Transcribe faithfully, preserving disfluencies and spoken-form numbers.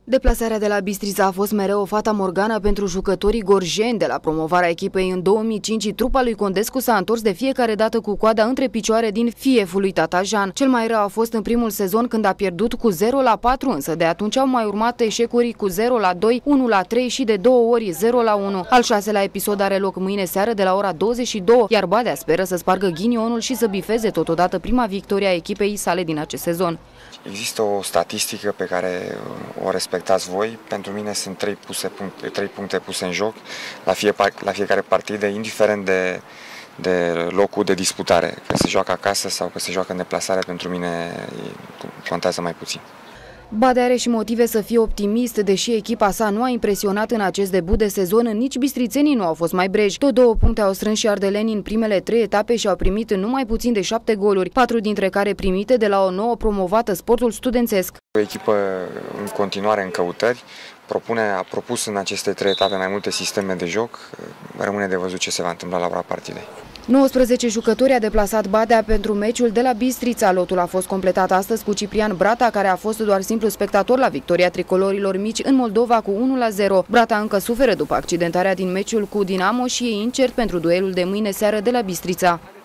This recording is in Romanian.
Deplasarea de la Bistrița a fost mereu o fata morgana pentru jucătorii gorjeni. De la promovarea echipei în două mii cinci, trupa lui Condescu s-a întors de fiecare dată cu coada între picioare din fieful lui tata Jean. Cel mai rău a fost în primul sezon, când a pierdut cu zero la patru, însă de atunci au mai urmat eșecuri cu zero la doi, unu la trei și de două ori zero la unu. Al șaselea episod are loc mâine seară de la ora douăzeci și două, iar Badea speră să spargă ghinionul și să bifeze totodată prima victorie a echipei sale din acest sezon. Există o statistică pe care o respectați voi. Pentru mine sunt trei, puse, puncte, trei puncte puse în joc la, fie, la fiecare partidă, indiferent de, de locul de disputare. Că se joacă acasă sau că se joacă în deplasare, pentru mine contează mai puțin. Badea are și motive să fie optimist, deși echipa sa nu a impresionat în acest debut de sezon, nici bistrițenii nu au fost mai breji. Tot două puncte au strâns și ardelenii în primele trei etape și au primit numai puțin de șapte goluri, patru dintre care primite de la o nouă promovată, Sportul Studențesc. O echipă în continuare în căutări, propune, a propus în aceste trei etape mai multe sisteme de joc. Rămâne de văzut ce se va întâmpla la ora partidei. nouăsprezece jucători a deplasat Badea pentru meciul de la Bistrița. Lotul a fost completat astăzi cu Ciprian Brata, care a fost doar simplu spectator la victoria tricolorilor mici în Moldova cu unu la zero. Brata încă suferă după accidentarea din meciul cu Dinamo și e incert pentru duelul de mâine seară de la Bistrița.